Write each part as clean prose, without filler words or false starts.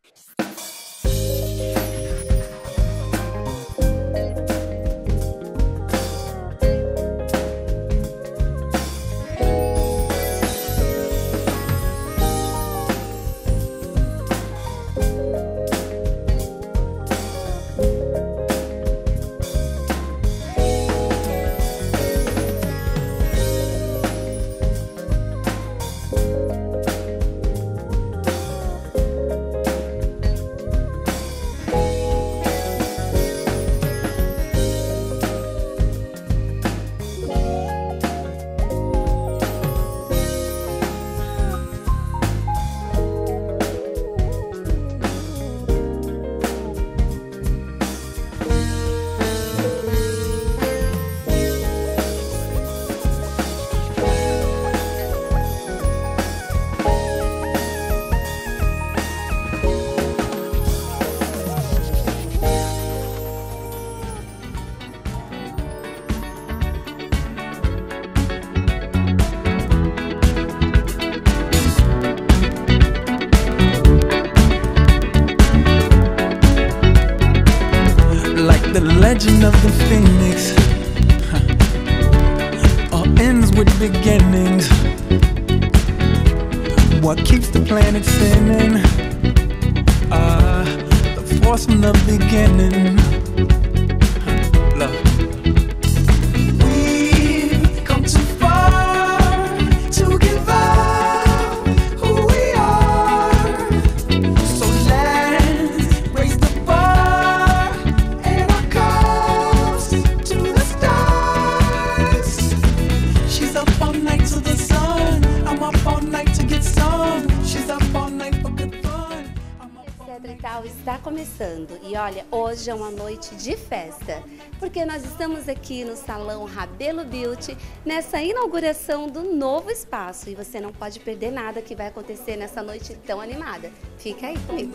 The legend of the phoenix all ends with beginnings. What keeps the planet spinning? The force from the beginning. Love. We've come too far to give up who we are. So let's raise the bar and our cups to the stars. She's up all night to the sun. I'm up all night to get some. She's up all night for good fun. Etc e tal está começando e olha, hoje é uma noite de festa, porque nós estamos aqui no Salão Rabelo Beauty, nessa inauguração do novo espaço e você não pode perder nada que vai acontecer nessa noite tão animada. Fica aí comigo.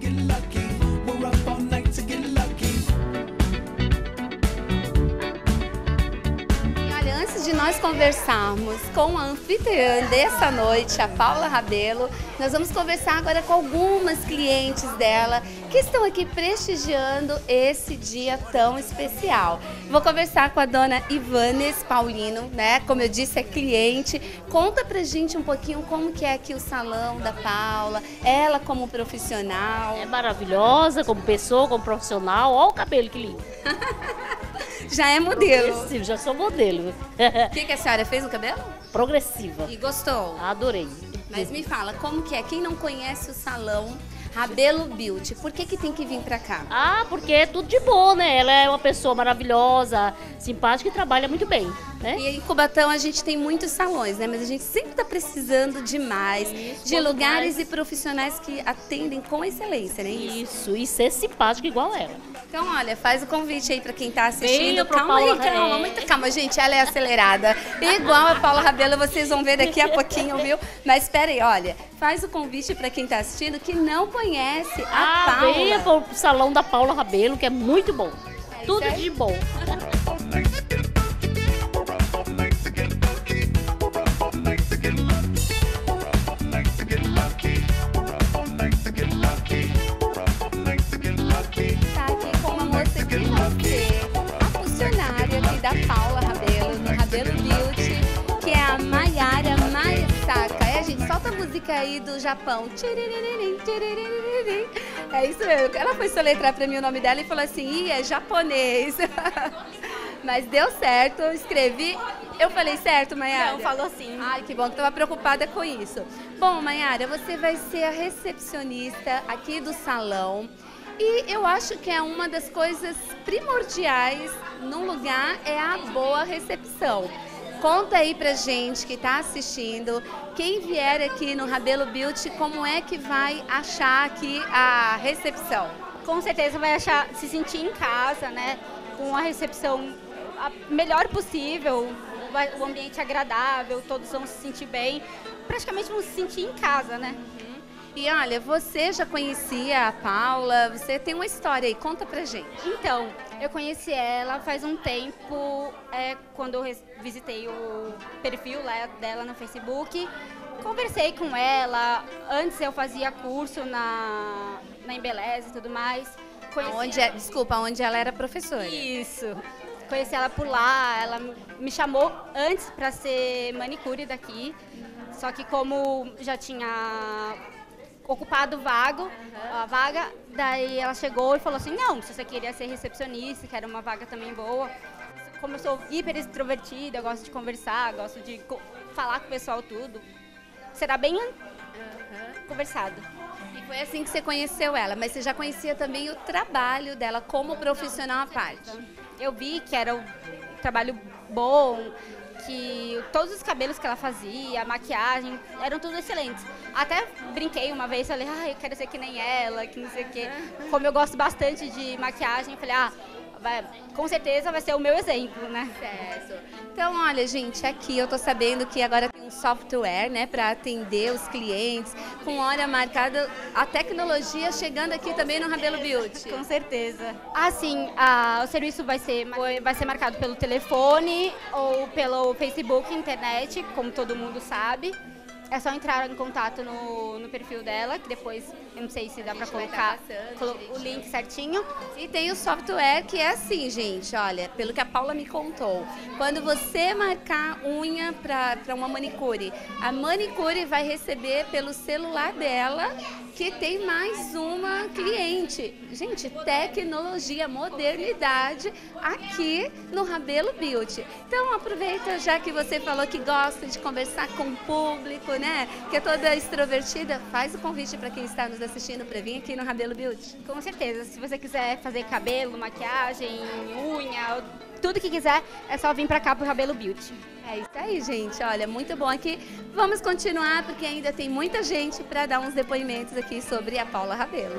Antes de nós conversarmos com a anfitriã dessa noite, a Paula Rabelo, nós vamos conversar agora com algumas clientes dela que estão aqui prestigiando esse dia tão especial. Vou conversar com a dona Ivanes Paulino, né? Como eu disse, é cliente. Conta pra gente um pouquinho como que é aqui o salão da Paula, ela como profissional. É maravilhosa como pessoa, como profissional. Olha o cabelo que lindo. Já é modelo. Progressivo, já sou modelo. O que a senhora fez no cabelo? Progressiva. E gostou? Adorei. Mas me fala, como que é? Quem não conhece o salão Rabelo Beauty, por que tem que vir pra cá? Ah, porque é tudo de bom, né? Ela é uma pessoa maravilhosa, simpática e trabalha muito bem, né? E em Cubatão a gente tem muitos salões, né? Mas a gente sempre tá precisando de mais, de lugares e profissionais que atendem com excelência, né? Isso, e ser simpática igual ela. Então, olha, faz o convite aí pra quem tá assistindo. Venha pro Calma aí, Paula, calma, muita calma, gente. Ela é acelerada. Igual a Paula Rabelo, vocês vão ver daqui a pouquinho, viu? Mas espera aí, olha, faz o convite pra quem tá assistindo que não conhece a Paula. Venha pro salão da Paula Rabelo, que é muito bom. Tudo de bom. Da Paula Rabelo, no Rabelo Beauty, que é a Mayara Maesaka. É, gente, solta a música aí do Japão. É isso mesmo. Ela foi soletrar pra mim o nome dela e falou assim, é japonês. Mas deu certo, eu escrevi. Eu falei certo, Mayara? Não, falou sim. Ai, que bom, que eu tava preocupada com isso. Bom, Mayara, você vai ser a recepcionista aqui do salão. E eu acho que é uma das coisas primordiais num lugar é a boa recepção. Conta aí pra gente que tá assistindo, quem vier aqui no Rabelo Beauty, como é que vai achar aqui a recepção? Com certeza vai achar, se sentir em casa, né? Com a recepção a melhor possível, o ambiente agradável, todos vão se sentir bem, praticamente vão se sentir em casa, né? E olha, você já conhecia a Paula, você tem uma história aí, conta pra gente. Então, eu conheci ela faz um tempo, quando eu visitei o perfil dela no Facebook, conversei com ela, antes eu fazia curso na Embeleze e tudo mais. Desculpa, onde ela era professora. Isso. Conheci ela por lá, ela me chamou antes para ser manicure daqui, só que como já tinha ocupado a vaga, daí ela chegou e falou assim, não, se você queria ser recepcionista, que era uma vaga também boa. Como eu sou hiper extrovertida, eu gosto de conversar, gosto de falar com o pessoal tudo, será bem conversado. E foi assim que você conheceu ela, mas você já conhecia também o trabalho dela como profissional à parte. Eu vi que era um trabalho bom, que todos os cabelos que ela fazia, a maquiagem, eram tudo excelentes. Até brinquei uma vez, falei, eu quero ser que nem ela, que não sei o quê. Como eu gosto bastante de maquiagem, falei, com certeza vai ser o meu exemplo, né? Certo. Então, olha, gente, aqui eu tô sabendo que agora tem um software, né, para atender os clientes, com hora marcada, a tecnologia chegando aqui também no Rabelo Beauty. Com certeza. Sim, o serviço vai ser marcado pelo telefone ou pelo Facebook, internet, como todo mundo sabe. É só entrar em contato no perfil dela, que depois eu não sei se dá pra colocar o link certinho. E tem o software que é assim, gente, olha, pelo que a Paula me contou. Quando você marcar unha pra uma manicure, a manicure vai receber pelo celular dela que tem mais uma cliente. Gente, tecnologia, modernidade aqui no Rabelo Beauty. Então aproveita, já que você falou que gosta de conversar com o público, né? Que é toda extrovertida, faz o convite para quem está nos assistindo para vir aqui no Rabelo Beauty. Com certeza, se você quiser fazer cabelo, maquiagem, unha, tudo que quiser, é só vir para cá pro Rabelo Beauty. É isso aí, gente. Olha, muito bom aqui. Vamos continuar porque ainda tem muita gente para dar uns depoimentos aqui sobre a Paula Rabelo.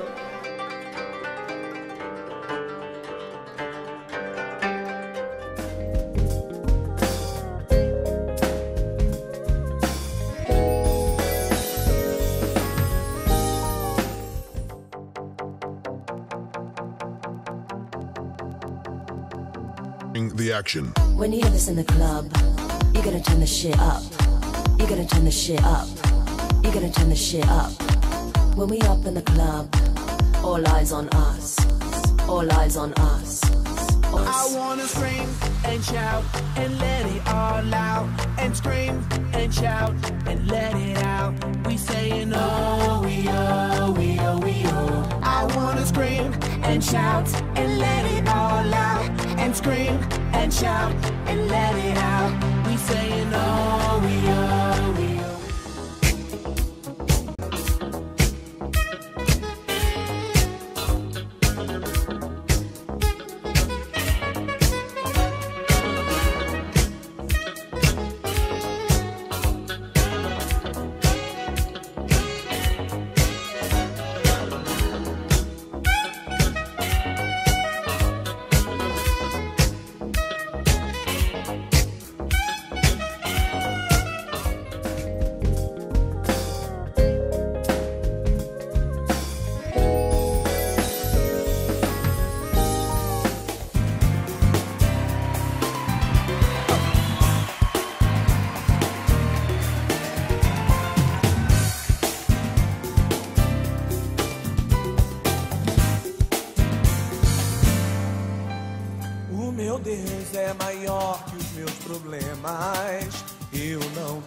The action. When you hear this in the club, you're gonna turn the shit up. You're gonna turn the shit up. You're gonna turn the shit up. When we up in the club, all eyes on us. All eyes on us. I wanna scream and shout and let it all out. And scream and shout and let it out. We saying oh, we oh, we oh, we oh. I wanna scream and shout and let it all out. And scream and shout and let it out. We saying oh, we oh, we oh. Meu Deus é maior que os meus problemas. Eu não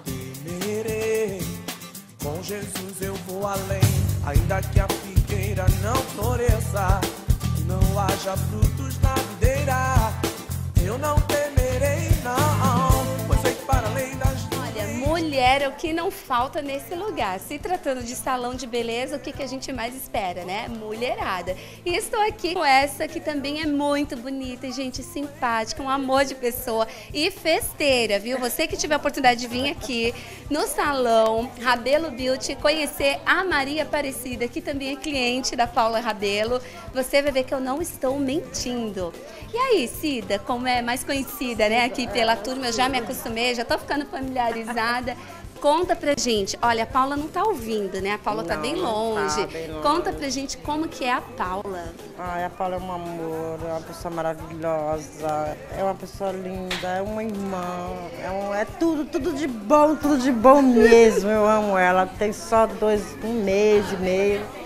temerei. Com Jesus eu vou além. Ainda que a figueira não floresça, que não haja frutos na videira, eu não temerei, não. Pois sei que para além das Mulher é o que não falta nesse lugar. Se tratando de salão de beleza, o que a gente mais espera, né? Mulherada. E estou aqui com essa que também é muito bonita e gente simpática, um amor de pessoa e festeira, viu? Você que tiver a oportunidade de vir aqui no salão Rabelo Beauty, conhecer a Maria Aparecida, que também é cliente da Paula Rabelo, você vai ver que eu não estou mentindo. E aí, Cida, como é mais conhecida, né, aqui pela turma, eu já me acostumei, já tô ficando familiarizada. Conta pra gente, olha, a Paula não tá ouvindo, né? A Paula tá bem longe. Conta pra gente como que é a Paula. Ai, a Paula é um amor, é uma pessoa maravilhosa, é uma pessoa linda, é uma irmã, é tudo de bom mesmo. Eu amo ela. Tem só um mês e meio.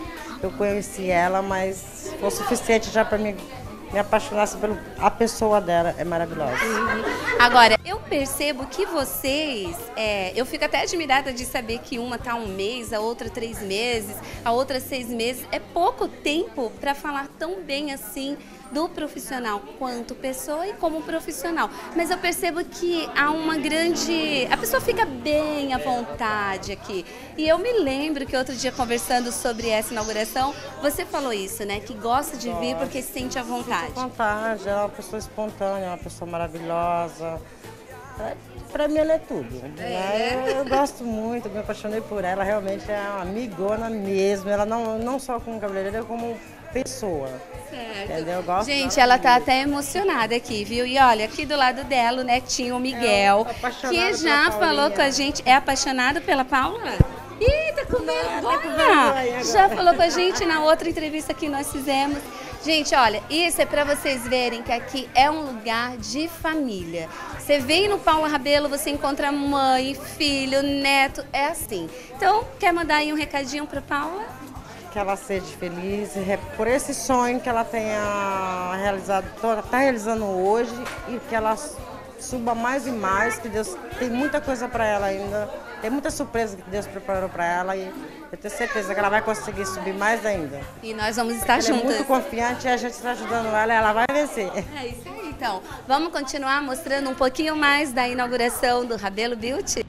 eu conheci ela, mas foi o suficiente já para mim me apaixonar pela a pessoa dela, é maravilhosa. Agora, eu percebo que vocês, eu fico até admirada de saber que uma tá 1 mês, a outra 3 meses, a outra 6 meses. É pouco tempo para falar tão bem assim do profissional quanto pessoa e como profissional. Mas eu percebo que há uma grande... A pessoa fica bem à vontade aqui. E eu me lembro que outro dia, conversando sobre essa inauguração, você falou isso, né? Que gosta de vir porque se sente à vontade. À vontade, ela é uma pessoa espontânea, uma pessoa maravilhosa. Pra mim ela é tudo. Né? Eu gosto muito, me apaixonei por ela, realmente é uma amigona mesmo. Ela não só como cabeleireira, como pessoa. Certo. Entendeu? Eu gosto Gente, ela tá até emocionada aqui, viu? E olha, aqui do lado dela, o netinho, o Miguel, que já falou com a gente. É apaixonado pela Paula? Ih, tá com vergonha! Já falou com a gente na outra entrevista que nós fizemos. Gente, olha, isso é para vocês verem que aqui é um lugar de família. Você vem no Paula Rabelo, você encontra mãe, filho, neto, é assim. Então, quer mandar aí um recadinho para Paula? Que ela seja feliz por esse sonho que ela tenha realizado, está realizando hoje, e que ela suba mais e mais, que Deus tem muita coisa para ela ainda, tem muita surpresa que Deus preparou para ela, e eu tenho certeza que ela vai conseguir subir mais ainda. E nós vamos estar ela juntas. É muito confiante e a gente está ajudando ela, ela vai vencer. É isso aí, então. Vamos continuar mostrando um pouquinho mais da inauguração do Rabelo Beauty?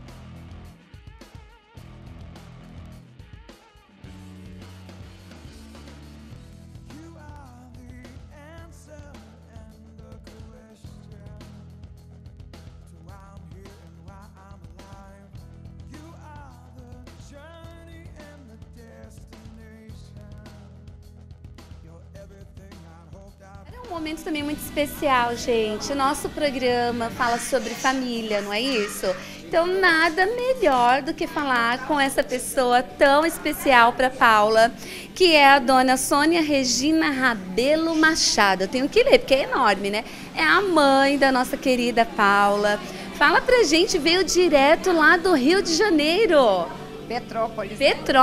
É um momento também muito especial, gente. O nosso programa fala sobre família, não é isso? Então, nada melhor do que falar com essa pessoa tão especial para Paula, que é a dona Sônia Regina Rabelo Machado. Eu tenho que ler, porque é enorme, né? É a mãe da nossa querida Paula. Fala pra gente, veio direto lá do Rio de Janeiro. Petrópolis.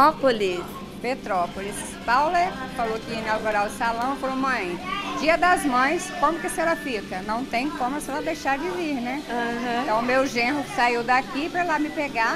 Petrópolis. Paula falou que ia inaugurar o salão, falou, mãe, Dia das Mães, como que a senhora fica? Não tem como a senhora deixar de vir, né? Então o meu genro saiu daqui para lá me pegar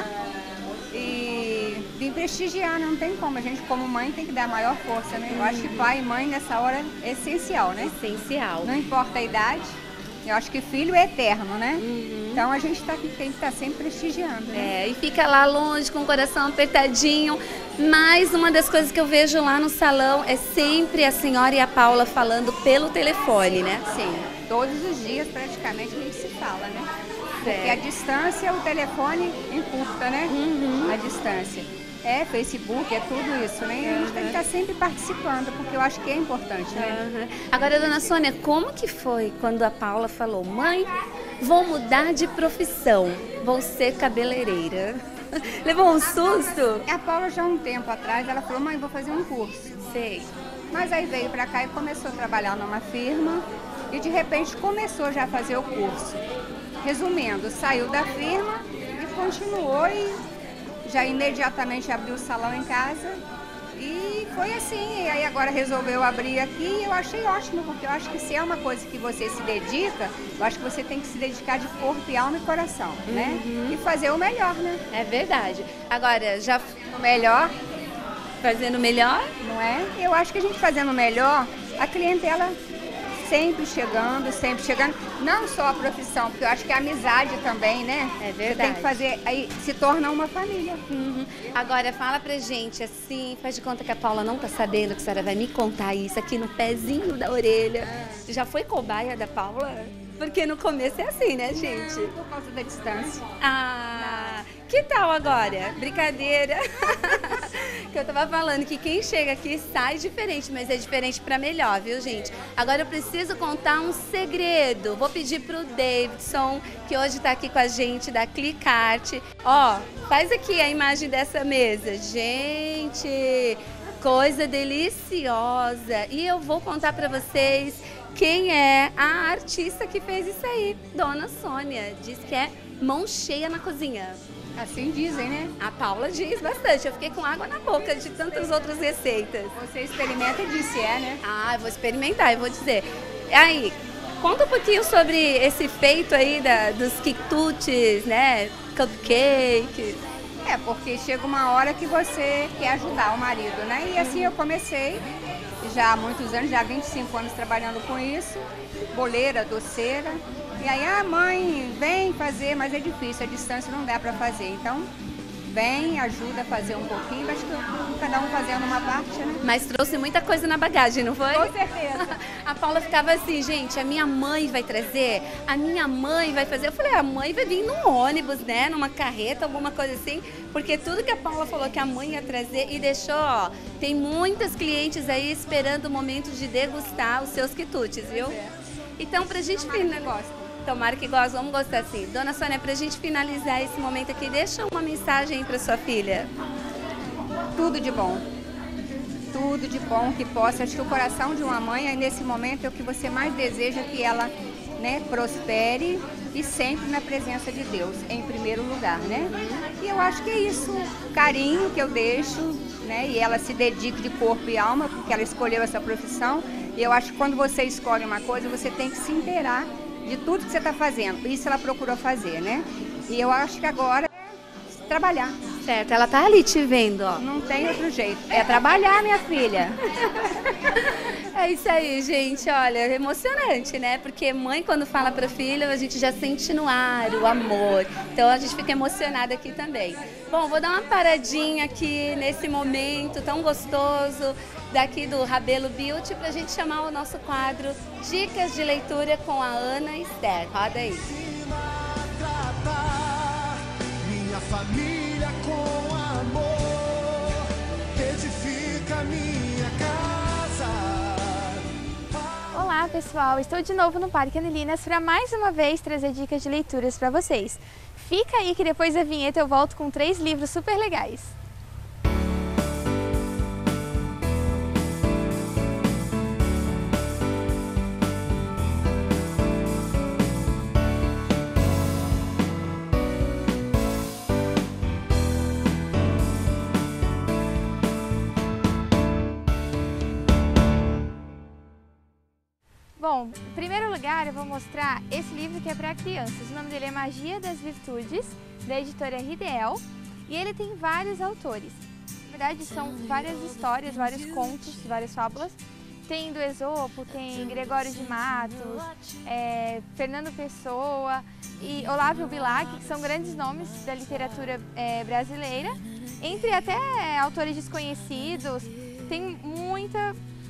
e vim prestigiar, né? Não tem como, a gente como mãe tem que dar a maior força, né? Eu acho que pai e mãe nessa hora é essencial, né? Essencial. Não importa a idade. Eu acho que filho é eterno, né? Então a gente tem que estar sempre prestigiando, né? E fica lá longe com o coração apertadinho. Mas uma das coisas que eu vejo lá no salão é sempre a senhora e a Paula falando pelo telefone, né? Sim, todos os dias praticamente a gente se fala, né? Porque a distância, o telefone encurta, né? A distância. Facebook, é tudo isso, né? E a gente tem que estar sempre participando, porque eu acho que é importante, né? Agora, dona Sônia, como que foi quando a Paula falou, mãe, vou mudar de profissão, vou ser cabeleireira? Levou um susto? A Paula já há um tempo atrás, ela falou, mãe, vou fazer um curso. Sei. Mas aí veio pra cá e começou a trabalhar numa firma e de repente começou já a fazer o curso. Resumindo, saiu da firma e continuou e já imediatamente abriu o salão em casa e foi assim. E aí agora resolveu abrir aqui e eu achei ótimo, porque eu acho que se é uma coisa que você se dedica, eu acho que você tem que se dedicar de corpo e alma e coração, né? E fazer o melhor, né? É verdade. Agora, já O melhor, fazendo melhor? não é? Eu acho que a gente fazendo o melhor, a clientela sempre chegando, não só a profissão, porque eu acho que a amizade também, né? É Você verdade. tem que fazer, aí se torna uma família. Agora, fala pra gente assim, faz de conta que a Paula não tá sabendo que a senhora vai me contar isso aqui no pezinho da orelha. Já foi cobaia da Paula? Porque no começo é assim, né, gente? Por causa da distância. Ah, que tal agora? Brincadeira. Que eu tava falando que quem chega aqui sai diferente, mas é diferente pra melhor, viu, gente? Agora eu preciso contar um segredo. Vou pedir pro Davidson, que hoje tá aqui com a gente da Clicart. Ó, faz aqui a imagem dessa mesa. Gente, coisa deliciosa. E eu vou contar pra vocês quem é a artista que fez isso aí. Dona Sônia. Diz que é mão cheia na cozinha. Assim dizem, né? A Paula diz bastante. Eu fiquei com água na boca de tantas outras receitas. Você experimenta e diz se é, né? Ah, eu vou experimentar, eu vou dizer. Aí, conta um pouquinho sobre esse feito aí dos quitutes, né? Cupcakes. É, porque chega uma hora que você quer ajudar o marido, né? E assim eu comecei, já há muitos anos, já há 25 anos trabalhando com isso, boleira, doceira. E aí, mãe, vem fazer, mas é difícil, a distância não dá para fazer. Então, vem, ajuda a fazer um pouquinho, acho que cada um fazendo uma parte, né? Mas trouxe muita coisa na bagagem, não foi? Com certeza. A Paula ficava assim, gente, a minha mãe vai trazer, a minha mãe vai fazer. Eu falei, a mãe vai vir num ônibus, né, numa carreta, alguma coisa assim, porque tudo que a Paula falou que a mãe ia trazer e deixou, ó, tem muitas clientes aí esperando o momento de degustar os seus quitutes, viu? Então, pra gente finalizar, tomara que goste, vamos gostar assim. Dona Sônia, pra gente finalizar esse momento aqui, deixa uma mensagem aí pra sua filha. Tudo de bom. Tudo de bom que possa. Acho que o coração de uma mãe, nesse momento, é o que você mais deseja, que ela, né, prospere e sempre na presença de Deus, em primeiro lugar, né? E eu acho que é isso, o carinho que eu deixo, né? E ela se dedica de corpo e alma, porque ela escolheu essa profissão. E eu acho que quando você escolhe uma coisa, você tem que se inteirar de tudo que você está fazendo. Isso ela procurou fazer, né? E eu acho que agora é trabalhar. Certo, ela tá ali te vendo, ó. Não tem outro jeito. É trabalhar, minha filha. É isso aí, gente. Olha, é emocionante, né? Porque mãe, quando fala para filho, a gente já sente no ar o amor. Então a gente fica emocionada aqui também. Bom, vou dar uma paradinha aqui nesse momento tão gostoso daqui do Rabelo Beauty pra gente chamar o nosso quadro Dicas de Leitura com a Ana Esther. Roda aí. Minha família com amor edifica minha casa. Olá pessoal, estou de novo no Parque Anilinas para mais uma vez trazer dicas de leituras para vocês. Fica aí que depois da vinheta eu volto com 3 livros super legais. Bom, em primeiro lugar eu vou mostrar esse livro que é para crianças. O nome dele é Magia das Virtudes, da editora Riedel, e ele tem vários autores. Na verdade são várias histórias, vários contos, várias fábulas. Tem do Esopo, tem Gregório de Matos, Fernando Pessoa e Olavo Bilac, que são grandes nomes da literatura brasileira. Entre até autores desconhecidos, tem muita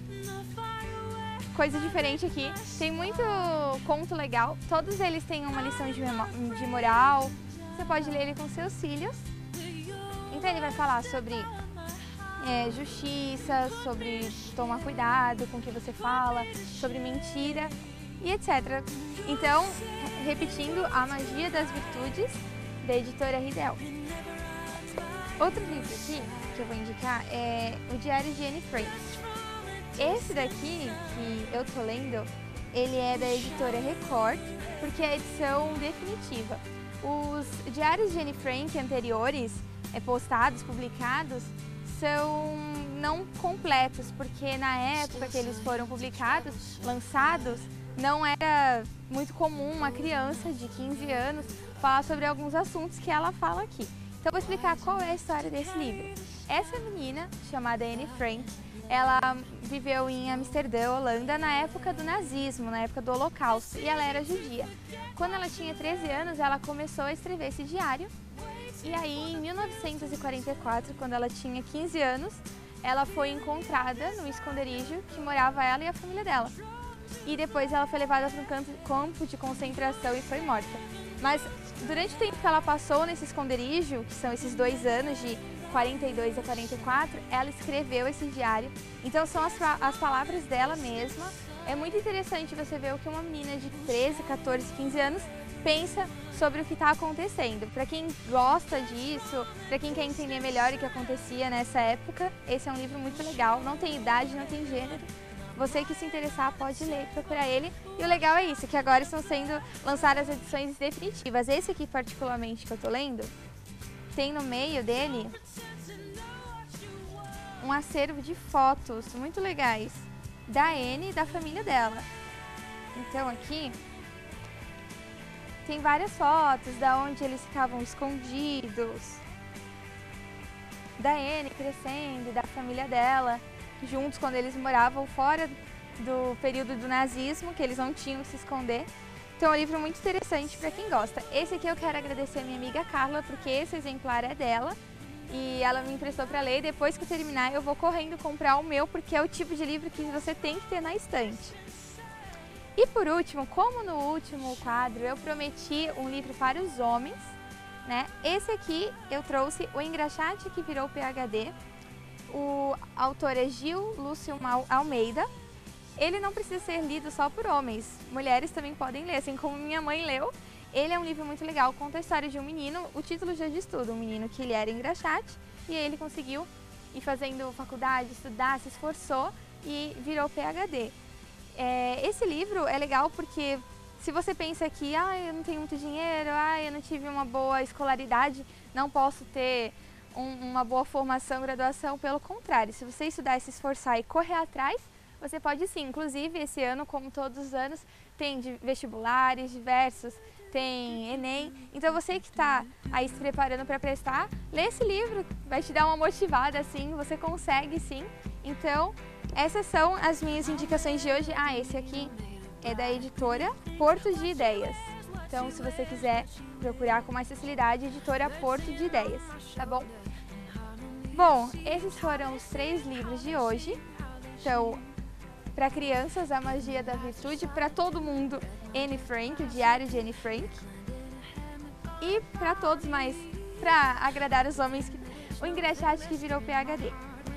coisa diferente aqui, tem muito conto legal, todos eles têm uma lição de moral, você pode ler ele com seus filhos. Então ele vai falar sobre justiça, sobre tomar cuidado com o que você fala, sobre mentira e etc. Então, repetindo, A Magia das Virtudes, da editora Riedel. Outro livro aqui que eu vou indicar é O Diário de Anne Frank. Esse daqui, que eu tô lendo, ele é da editora Record, porque é a edição definitiva. Os diários de Anne Frank anteriores, postados, publicados, são não completos, porque na época que eles foram publicados, lançados, não era muito comum uma criança de 15 anos falar sobre alguns assuntos que ela fala aqui. Então eu vou explicar qual é a história desse livro. Essa menina, chamada Anne Frank, ela viveu em Amsterdã, Holanda, na época do nazismo, na época do Holocausto, e ela era judia. Quando ela tinha 13 anos, ela começou a escrever esse diário, e aí em 1944, quando ela tinha 15 anos, ela foi encontrada no esconderijo que morava ela e a família dela. E depois ela foi levada para um campo de concentração e foi morta. Mas durante o tempo que ela passou nesse esconderijo, que são esses 2 anos de 42 a 44, ela escreveu esse diário. Então são as palavras dela mesma. É muito interessante você ver o que uma menina de 13, 14, 15 anos pensa sobre o que está acontecendo. Para quem gosta disso, para quem quer entender melhor o que acontecia nessa época, esse é um livro muito legal. Não tem idade, não tem gênero. Você que se interessar pode ler, procurar ele. E o legal é isso, que agora estão sendo lançadas edições definitivas. Esse aqui particularmente que eu tô lendo, tem no meio dele um acervo de fotos muito legais da Anne e da família dela. Então aqui tem várias fotos da onde eles ficavam escondidos, da Anne crescendo e da família dela, juntos quando eles moravam fora do período do nazismo, que eles não tinham que se esconder. Então é um livro muito interessante para quem gosta. Esse aqui eu quero agradecer a minha amiga Carla, porque esse exemplar é dela e ela me emprestou para ler. Depois que eu terminar eu vou correndo comprar o meu, porque é o tipo de livro que você tem que ter na estante. E por último, como no último quadro eu prometi um livro para os homens, né? Esse aqui eu trouxe O Engraxate que Virou PhD. O autor é Gil Lúcio Almeida. Ele não precisa ser lido só por homens, mulheres também podem ler, assim como minha mãe leu. Ele é um livro muito legal, conta a história de um menino, o título já diz tudo, um menino que ele era engraxate e ele conseguiu ir fazendo faculdade, estudar, se esforçou e virou PhD. Esse livro é legal porque se você pensa que eu não tenho muito dinheiro, eu não tive uma boa escolaridade, não posso ter uma boa formação, graduação, pelo contrário, se você estudar, se esforçar e correr atrás, você pode sim. Inclusive esse ano, como todos os anos, tem vestibulares diversos, tem Enem, então você que está aí se preparando para prestar, lê esse livro, vai te dar uma motivada assim, você consegue sim. Então essas são as minhas indicações de hoje. Esse aqui é da editora Porto de Ideias. Então, se você quiser procurar com mais facilidade, editora Porto de Ideias, tá bom? Bom, esses foram os 3 livros de hoje. Então, para crianças, A Magia da Virtude, para todo mundo, Anne Frank, o Diário de Anne Frank. E para todos, mas para agradar os homens, O Engraxate que Virou PhD.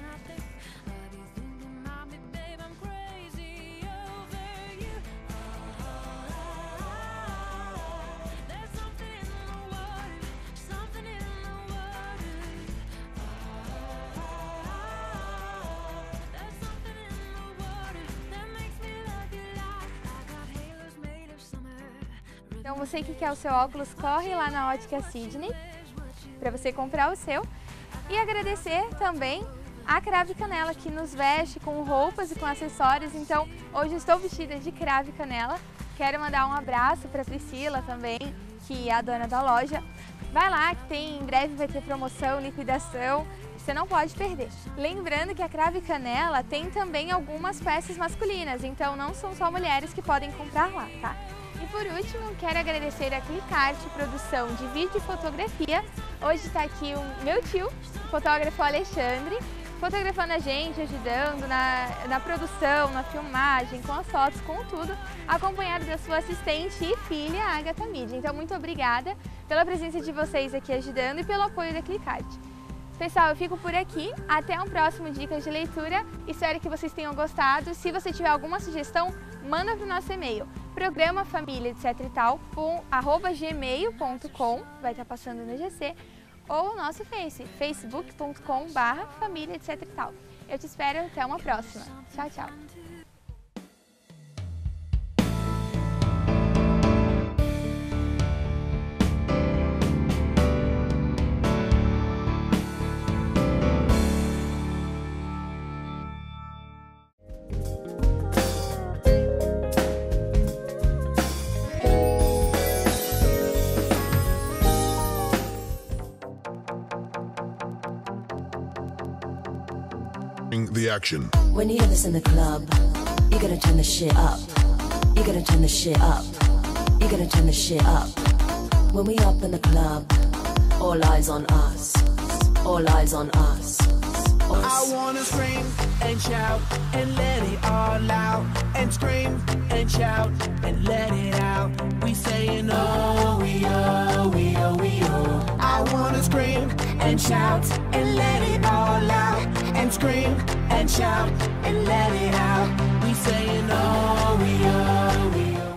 Então você que quer o seu óculos, corre lá na Ótica Sidney para você comprar o seu. E agradecer também a Cravo e Canela, que nos veste com roupas e com acessórios. Então hoje eu estou vestida de Cravo e Canela. Quero mandar um abraço para Priscila também, que é a dona da loja. Vai lá que em breve vai ter promoção, liquidação. Você não pode perder. Lembrando que a Cravo e Canela tem também algumas peças masculinas, então não são só mulheres que podem comprar lá, tá? E por último, quero agradecer a Clicarte, produção de vídeo e fotografia. Hoje está aqui o meu tio, o fotógrafo Alexandre, fotografando a gente, ajudando na produção, na filmagem, com as fotos, com tudo, acompanhado da sua assistente e filha, Agatha Mídia. Então, muito obrigada pela presença de vocês aqui ajudando e pelo apoio da Clicarte. Pessoal, eu fico por aqui. Até um próximo Dicas de Leitura. Espero que vocês tenham gostado. Se você tiver alguma sugestão, manda para o nosso e-mail, programafamilia, etc e tal, @gmail.com, vai estar passando no GC, ou o nosso Face, facebook.com/família, etc e tal. Eu te espero, até uma próxima. Tchau, tchau. The action. When you hear this in the club, you gotta turn the shit up. You gotta turn the shit up. You gotta turn the shit up. When we up in the club, all eyes on us. All eyes on us. I wanna scream and shout and let it all out. And scream and shout and let it out. We saying oh, we oh, we oh, we oh. I wanna scream and shout and let it all out. And scream and shout and let it out. We saying oh, we oh, we oh.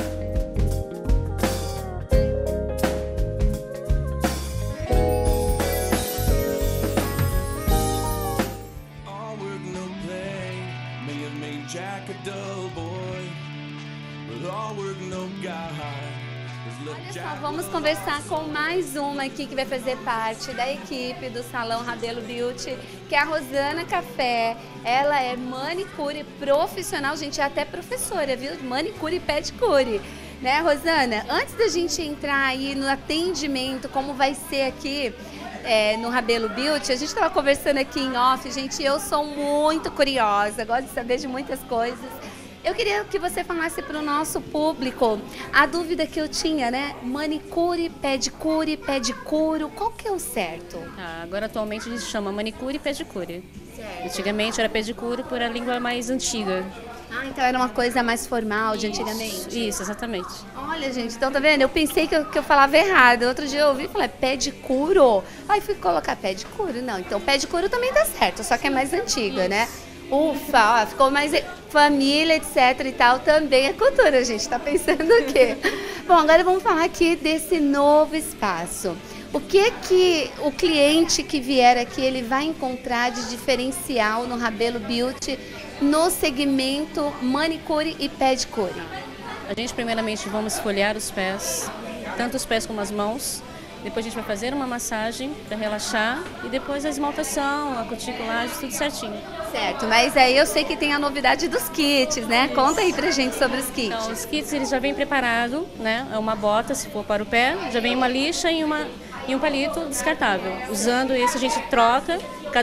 All work no play, me and me Jack a dull boy. But all work no guy. Pessoal, vamos conversar com mais uma aqui que vai fazer parte da equipe do Salão Rabelo Beauty, que é a Rosana Café. Ela é manicure profissional, gente, é até professora, viu? Manicure e pedicure. Né, Rosana? Antes da gente entrar aí no atendimento, como vai ser aqui no Rabelo Beauty, a gente estava conversando aqui em off, gente, eu sou muito curiosa, gosto de saber de muitas coisas. Eu queria que você falasse para o nosso público a dúvida que eu tinha, né? Manicure, pedicure, qual que é o certo? Agora atualmente a gente chama manicure e pedicure. Certo. Antigamente era pedicure por a língua mais antiga. Então era uma coisa mais formal de antigamente? Isso, exatamente. Olha, gente, então tá vendo? Eu pensei que eu falava errado. Outro dia eu ouvi e falei pedicuro. Aí fui colocar pedicure. Não, então pedicure também tá certo, só que é mais antiga, né? Ufa, ó, ficou mais família, etc e tal, também é cultura, a gente tá pensando o quê? Bom, agora vamos falar aqui desse novo espaço. O que o cliente que vier aqui, ele vai encontrar de diferencial no Rabelo Beauty no segmento manicure e pedicure? A gente primeiramente vamos esfoliar os pés, tanto os pés como as mãos. Depois a gente vai fazer uma massagem para relaxar e depois a esmaltação, a cuticulagem, tudo certinho. Certo, mas aí eu sei que tem a novidade dos kits, né? Conta aí pra gente sobre os kits. Então, os kits eles já vêm preparados, né? É uma bota, se for para o pé, já vem uma lixa e um palito descartável. Usando esse a gente troca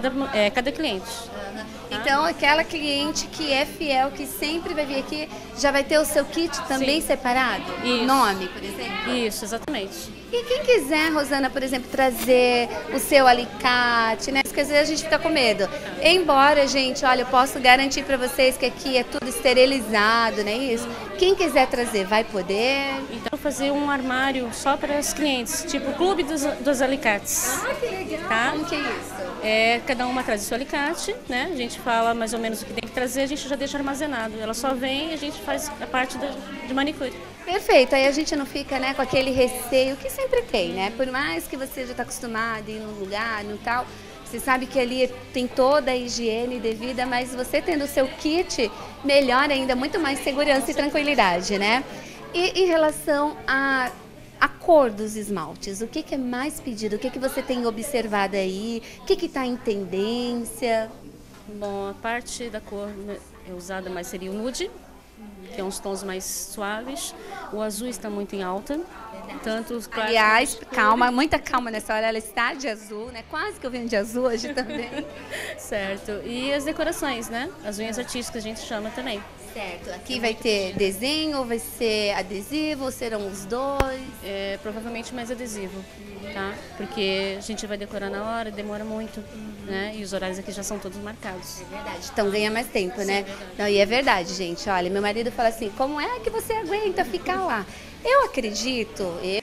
cada cliente. Então, aquela cliente que é fiel, que sempre vai vir aqui, já vai ter o seu kit também separado? Isso. Nome, por exemplo? Isso, exatamente. E quem quiser, Rosana, por exemplo, trazer o seu alicate, né? Porque às vezes a gente fica com medo. Embora, gente, olha, eu posso garantir para vocês que aqui é tudo esterilizado, não é isso? Quem quiser trazer, vai poder? Então, fazer um armário só para os clientes, tipo o clube dos alicates. Que legal! Tá? Como que é isso? Cada uma traz o seu alicate, né? A gente fala mais ou menos o que tem que trazer, a gente já deixa armazenado. Ela só vem e a gente faz a parte de manicure. Perfeito, aí a gente não fica, né, com aquele receio que sempre tem, né? Por mais que você já está acostumado a ir num lugar, no tal, você sabe que ali tem toda a higiene devida, mas você tendo o seu kit, melhora ainda muito mais segurança e tranquilidade, né? E em relação a cor dos esmaltes, o que é mais pedido? O que você tem observado aí? O que está em tendência? Bom, a parte da cor usada mais seria o nude, que é uns tons mais suaves. O azul está muito em alta. Tanto aliás, calma, muita calma nessa hora, ela está de azul, né? Quase que eu venho de azul hoje também. Certo. E as decorações, né? As unhas artísticas a gente chama também. Certo. Aqui vai ter desenho, vai ser adesivo, ou serão os dois? Provavelmente mais adesivo, tá? Porque a gente vai decorar na hora, demora muito, né? E os horários aqui já são todos marcados. É verdade. Então ganha mais tempo, né? Sim, é verdade. Não, e é verdade, gente. Olha, meu marido fala assim, como é que você aguenta ficar lá? Eu acredito,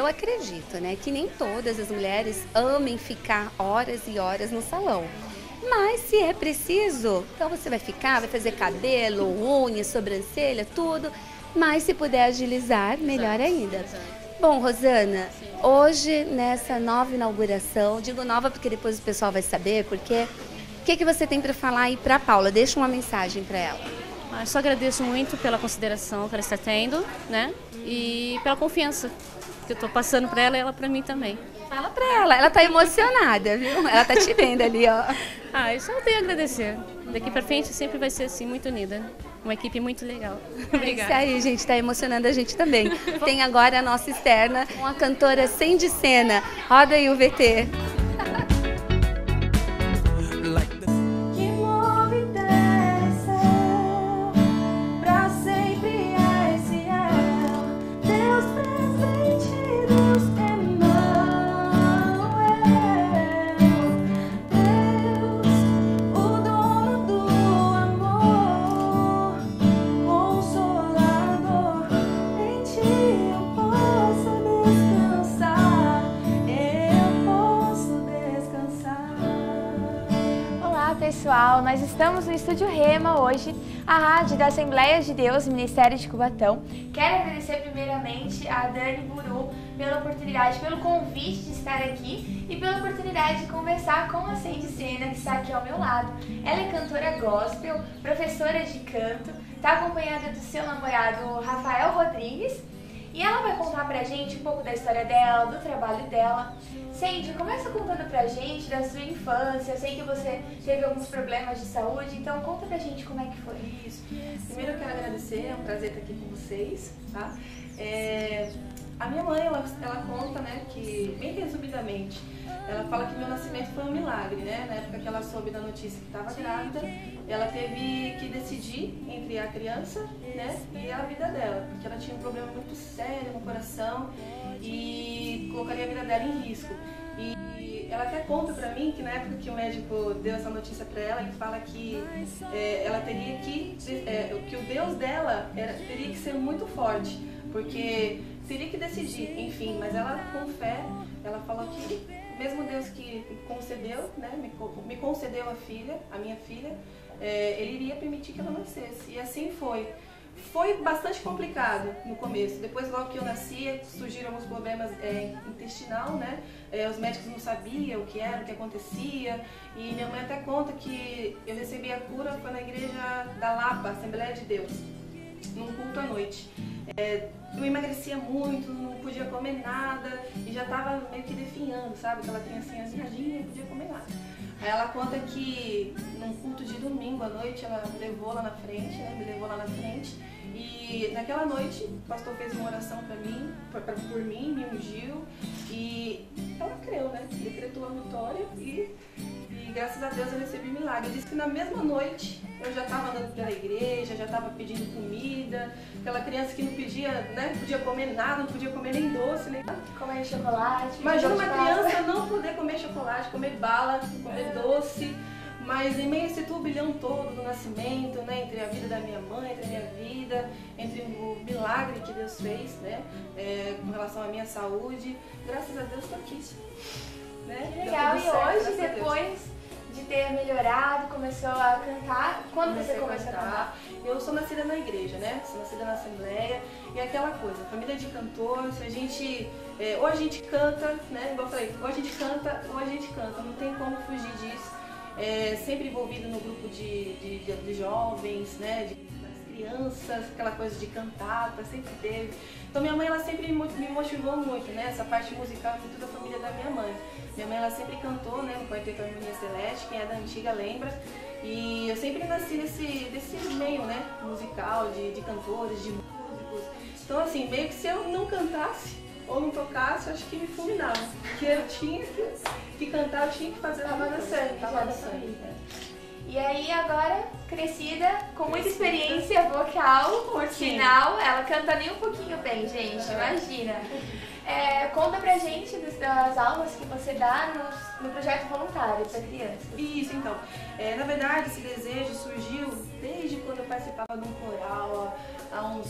né, que nem todas as mulheres amem ficar horas e horas no salão. Mas se é preciso, então você vai ficar, vai fazer cabelo, unha, sobrancelha, tudo. Mas se puder agilizar, melhor ainda. Bom, Rosana, hoje nessa nova inauguração, digo nova porque depois o pessoal vai saber, porque o que você tem para falar aí para a Paula? Deixa uma mensagem para ela. Eu só agradeço muito pela consideração que ela está tendo, né? E pela confiança que eu estou passando para ela e ela para mim também. Fala para ela tá emocionada, viu? Ela tá te vendo ali, ó. Eu só tenho a agradecer. Daqui para frente sempre vai ser assim, muito unida. Uma equipe muito legal. Obrigada. É isso aí, gente, tá emocionando a gente também. Tem agora a nossa externa, uma cantora Sandy Sena. Roda aí o VT. Pessoal, nós estamos no Estúdio Rema hoje, a rádio da Assembleia de Deus, Ministério de Cubatão. Quero agradecer primeiramente a Dani Buru pela oportunidade, pelo convite de estar aqui e pela oportunidade de conversar com a Sandy Sena, que está aqui ao meu lado. Ela é cantora gospel, professora de canto, está acompanhada do seu namorado Rafael Rodrigues. E ela vai contar pra gente um pouco da história dela, do trabalho dela. Sandy, começa contando pra gente da sua infância. Eu sei que você teve alguns problemas de saúde, então conta pra gente como é que foi. Isso. Primeiro eu quero agradecer, é um prazer estar aqui com vocês, tá? A minha mãe, ela conta, né, que, bem resumidamente, ela fala que meu nascimento foi um milagre, né? Na época que ela soube da notícia que estava grávida, ela teve que decidir entre a criança, né, e a vida dela, porque ela tinha um problema muito sério no coração e colocaria a vida dela em risco. E ela até conta pra mim que na época que o médico deu essa notícia pra ela, ele fala que ela teria que o Deus dela teria que ser muito forte, porque teria que decidir, enfim, mas ela com fé, ela falou que mesmo Deus que concedeu, né, me concedeu a minha filha, ele iria permitir que ela nascesse, e assim foi. Foi bastante complicado no começo, depois logo que eu nasci surgiram alguns problemas intestinal, né? Os médicos não sabiam o que era, o que acontecia, e minha mãe até conta que eu recebi a cura, foi na igreja da Lapa, Assembleia de Deus, num culto à noite. Eu emagrecia muito, não podia comer nada e já estava meio que definhando, sabe? Aquela criancinha azulzinha, não podia comer nada. Aí ela conta que num culto de domingo à noite ela me levou lá na frente, né? Me levou lá na frente e naquela noite o pastor fez uma oração pra mim, por mim, me ungiu e ela creu, né? Decretou a vitória e graças a Deus eu recebi milagre. Diz que na mesma noite eu já estava andando pela igreja, já estava pedindo comida, aquela criança que não podia, né, podia comer nada, não podia comer nem doce, nem nada. Comer chocolate. Imagina uma criança não poder comer chocolate, comer bala, comer doce, mas em meio a esse turbilhão todo do nascimento, né, entre a vida da minha mãe, entre a minha vida, entre o milagre que Deus fez, né, com relação à minha saúde, graças a Deus estou aqui. Né? Que legal, e hoje, depois de ter melhorado, começou a cantar. Quando você começou a cantar? Eu sou nascida na igreja, né? Sou nascida na Assembleia. E aquela coisa, família de cantores, a gente... ou a gente canta, né? Igual eu falei, ou a gente canta, ou a gente canta. Não tem como fugir disso. Sempre envolvido no grupo de jovens, né? Das crianças, aquela coisa de cantata, sempre teve. Então minha mãe, ela sempre me motivou muito, né? Essa parte musical é muito da família da minha mãe. Minha mãe, ela sempre cantou, né, no Quarteto Harmonia Celeste, quem é da antiga lembra. E eu sempre nasci desse meio, né, musical, de cantores, de músicos. Então, assim, meio que se eu não cantasse ou não tocasse, eu acho que me fulminava. Porque eu tinha que cantar, eu tinha que fazer Tava no sangue, tava no sangue. E aí, agora, crescida, com muita experiência vocal, por sinal, ela canta nem um pouquinho bem, gente, imagina. Conta pra gente das aulas que você dá no projeto voluntário para crianças. Isso, então. Na verdade, esse desejo surgiu desde quando eu participava de um coral, há uns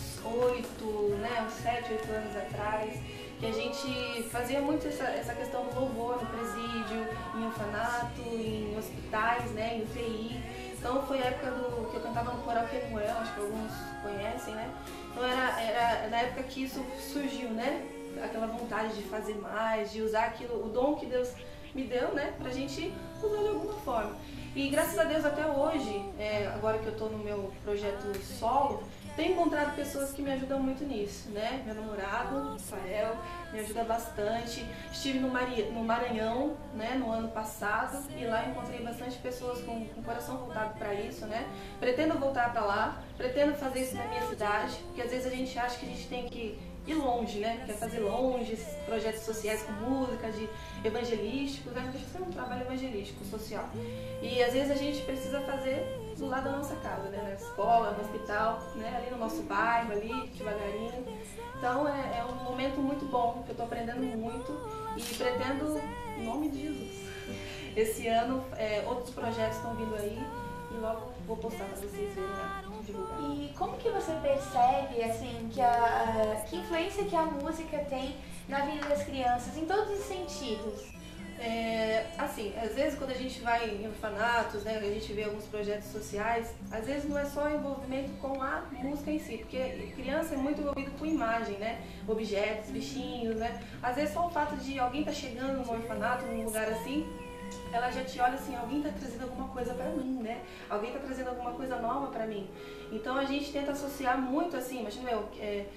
7, 8 anos atrás, que a gente fazia muito essa questão do louvor no presídio, em orfanato, em hospitais, né, em UTI. Então foi a época que eu cantava no coral Kemuel, acho que alguns conhecem, né? Então era na época que isso surgiu, né? Aquela vontade de fazer mais, de usar aquilo, o dom que Deus me deu, né? Pra gente usar de alguma forma. E graças a Deus até hoje, agora que eu tô no meu projeto solo, tenho encontrado pessoas que me ajudam muito nisso, né? Meu namorado, Rafael, me ajuda bastante. Estive no Maranhão, né, no ano passado, e lá encontrei bastante pessoas com o coração voltado para isso, né? Pretendo voltar para lá, pretendo fazer isso na minha cidade, porque às vezes a gente acha que a gente tem que ir longe, né? Quer fazer longe, projetos sociais com música, de evangelísticos, né? Porque isso é um trabalho evangelístico, social. E às vezes a gente precisa fazer do lado da nossa casa, né? Na escola, no hospital, né? Ali no nosso bairro, ali, devagarinho. Então é um momento muito bom, que eu estou aprendendo muito e pretendo, em nome de Jesus, esse ano outros projetos estão vindo aí e logo vou postar para vocês verem, né? Divulgar. E como que você percebe, assim, que influência que a música tem na vida das crianças, em todos os sentidos? Assim, às vezes quando a gente vai em orfanatos, né, a gente vê alguns projetos sociais, às vezes não é só envolvimento com a música em si, porque criança é muito envolvido com imagem, né, objetos, bichinhos, né, às vezes só o fato de alguém estar chegando num orfanato, num lugar assim, ela já te olha assim, alguém está trazendo alguma coisa para mim, né, alguém está trazendo alguma coisa nova para mim, então a gente tenta associar muito assim, imagina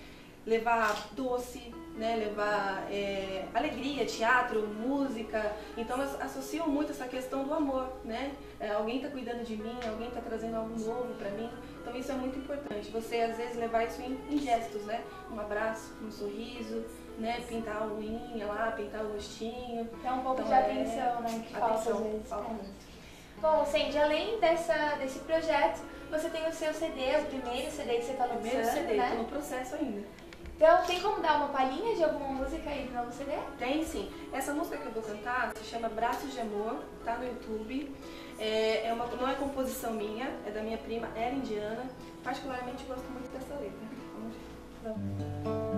levar doce, né, levar alegria, teatro, música. Então elas associam muito essa questão do amor, né? Alguém está cuidando de mim, alguém está trazendo algo novo para mim. Então isso é muito importante. Você às vezes levar isso em gestos, né? Um abraço, um sorriso, né? Pintar a unha lá, pintar o rostinho. É um pouco de atenção, né? Que falta às vezes. Falta muito. Bom, Sandy, além desse projeto, você tem o seu CD, o primeiro CD que você está lançando, Primeiro CD, né? tô no processo ainda. Então, tem como dar uma palhinha de alguma música aí do novo CD? Tem sim. Essa música que eu vou cantar se chama Braços de Amor, tá no YouTube. Não é composição minha, é da minha prima, ela indiana. Particularmente gosto muito dessa letra. Vamos ver.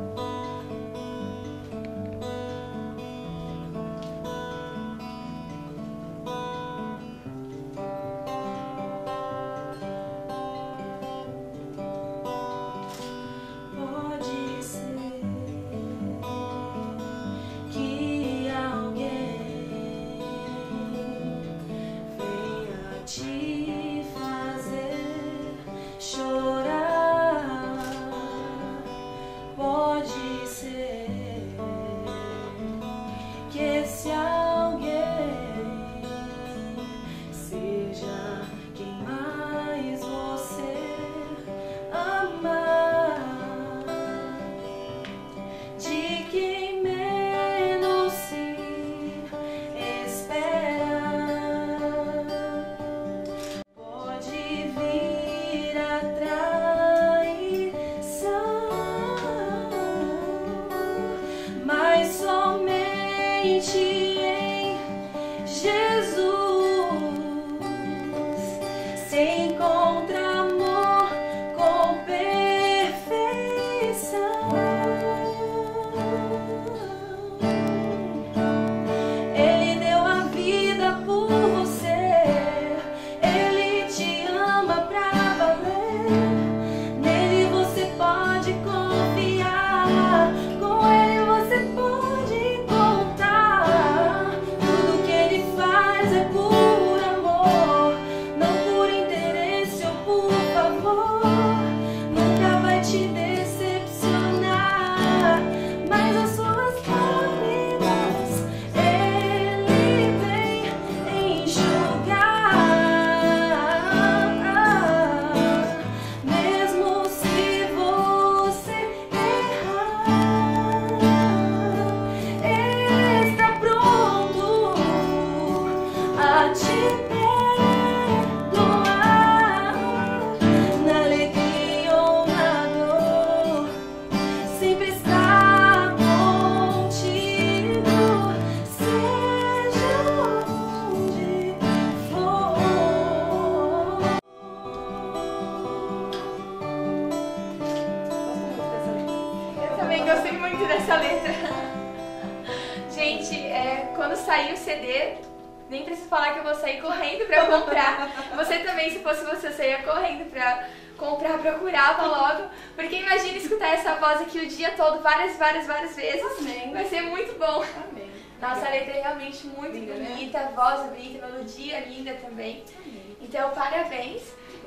Quando sair o CD, nem preciso falar que eu vou sair correndo pra comprar. Você também, se fosse você, saia correndo pra comprar, procurava logo. Porque imagina escutar essa voz aqui o dia todo, várias vezes. Amém. Vai ser muito bom. Amém. Nossa, a letra é realmente muito linda, bonita, né? A voz é bonita, a melodia é linda também. Amém. Então, parabéns.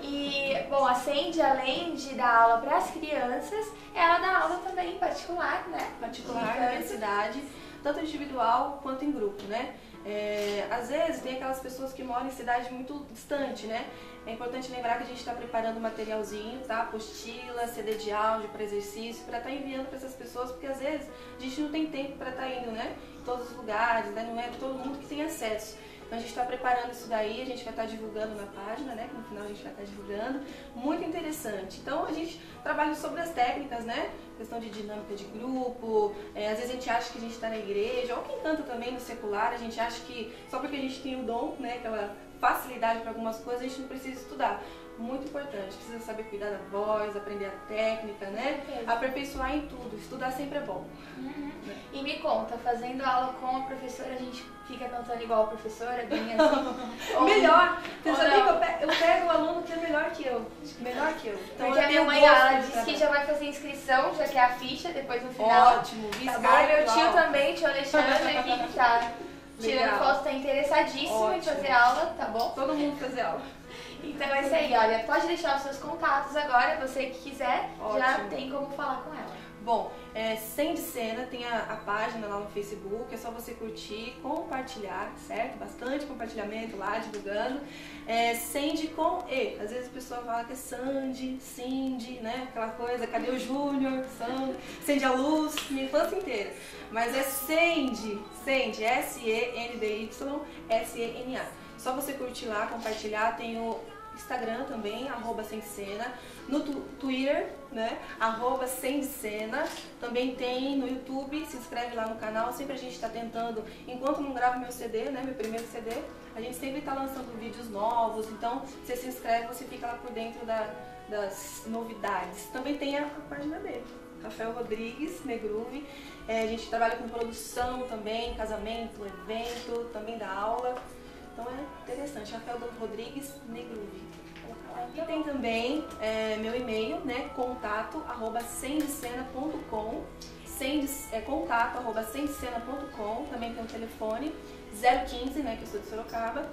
E, bom, a Sandy, além de dar aula para as crianças, ela dá aula também em particular, né? Particular, na universidade, tanto individual quanto em grupo, né? Às vezes tem aquelas pessoas que moram em cidade muito distante, né? É importante lembrar que a gente está preparando materialzinho, tá? Apostila, CD de áudio para exercício, para estar enviando para essas pessoas, porque às vezes a gente não tem tempo para estar indo, né? Em todos os lugares, né? Não é todo mundo que tem acesso. Então a gente está preparando isso daí, a gente vai estar divulgando na página, né? Que no final a gente vai estar divulgando. Muito interessante. Então a gente trabalha sobre as técnicas, né? Questão de dinâmica de grupo, às vezes a gente acha que a gente está na igreja, ou quem canta também no secular, a gente acha que só porque a gente tem o dom, né? Aquela facilidade para algumas coisas, a gente não precisa estudar. Muito importante, precisa saber cuidar da voz, aprender a técnica, né? Aperfeiçoar em tudo, estudar sempre é bom. Uhum. E me conta, fazendo aula com a professora, a gente fica cantando igual a professora, bem assim? Melhor! Você sabia que eu pego o aluno que é melhor que eu. Melhor que eu. Então, porque a minha mãe, ela disse que já vai fazer inscrição, já quer a ficha, depois no final. Ótimo! Tá bom? Meu tio também, tio Alexandre, aqui que tá tirando foto, tá interessadíssimo em fazer aula, tá bom? Todo mundo fazer aula. Então é isso aí, olha, pode deixar os seus contatos agora, você que quiser, já tem como falar com ela. Bom, Sem de Cena, tem a página lá no Facebook, é só você curtir, compartilhar, certo? Bastante compartilhamento lá, divulgando. Sandy com E. Às vezes a pessoa fala que é Sandy, Cindy, né? Aquela coisa, cadê o Júnior? Sandy a Luz, minha infância inteira. Mas é Sandy, S-E-N-D-Y-S-E-N-A. Só você curtir lá, compartilhar, tem o Instagram também, @semdecena, no Twitter, né, @semdecena, também tem no YouTube, se inscreve lá no canal, sempre a gente está tentando, enquanto não gravo meu CD, né, meu primeiro CD, a gente sempre está lançando vídeos novos, então você se inscreve, você fica lá por dentro das novidades. Também tem a página dele, Rafael Rodrigues, Negruve, a gente trabalha com produção também, casamento, evento, também dá aula. Então é interessante, Rafael Rodrigues Negruve. E tem também meu e-mail, né, contato@semdecena.com, contato@semdecena.com, também tem o telefone 015, né, que eu sou de Sorocaba,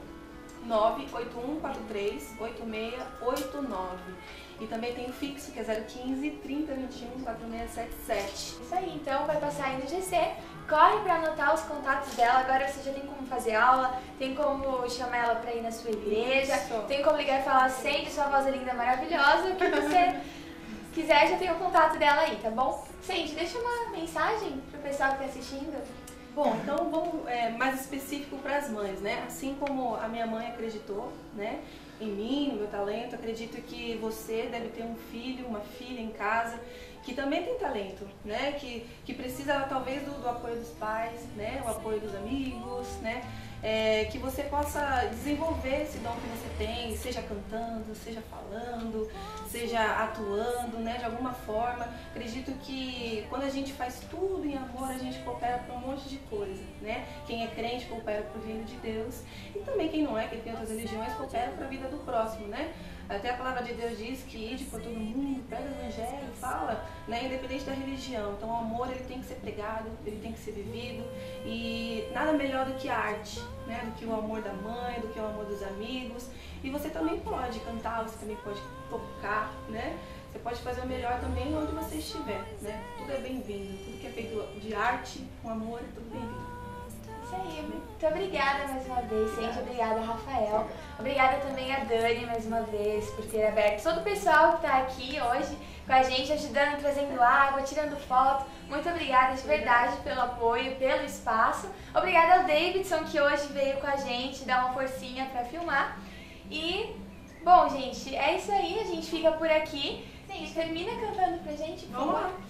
981438689. E também tem o fixo, que é 015 3021 4677. Isso aí, então vai passar aí no GC. Corre para anotar os contatos dela, agora você já tem como fazer aula, tem como chamar ela para ir na sua igreja, tem como ligar e falar, Sandy, sua voz é linda, maravilhosa, o que você quiser, já tem o contato dela aí, tá bom? Sandy, deixa uma mensagem pro pessoal que tá assistindo. Bom, então vamos mais específico para as mães, né? Assim como a minha mãe acreditou, né, em mim, no meu talento, acredito que você deve ter um filho, uma filha em casa que também tem talento, né? Que precisa talvez do apoio dos pais, né? O apoio dos amigos, né? Que você possa desenvolver esse dom que você tem, seja cantando, seja falando, seja atuando, né? De alguma forma. Acredito que quando a gente faz tudo em amor, a gente coopera para um monte de coisa, né? Quem é crente coopera para o reino de Deus e também quem não é, quem tem outras religiões, coopera para a vida do próximo, né? Até a palavra de Deus diz que ide por todo mundo, prega o evangelho, fala, né, independente da religião. Então o amor ele tem que ser pregado, ele tem que ser vivido e nada melhor do que a arte, né, do que o amor da mãe, do que o amor dos amigos. E você também pode cantar, você também pode tocar, né? Você pode fazer o melhor também onde você estiver, né? Tudo é bem-vindo, tudo que é feito de arte, com amor, é tudo bem-vindo. Isso aí, muito obrigada mais uma vez, Sandy, obrigada Rafael, obrigada também a Dani mais uma vez por ter aberto, todo o pessoal que está aqui hoje com a gente, ajudando, trazendo água, tirando foto, muito obrigada de verdade pelo apoio, pelo espaço, obrigada ao Davidson que hoje veio com a gente dar uma forcinha para filmar e, bom gente, é isso aí, a gente fica por aqui, gente, termina cantando pra gente, por favor. Vamos lá.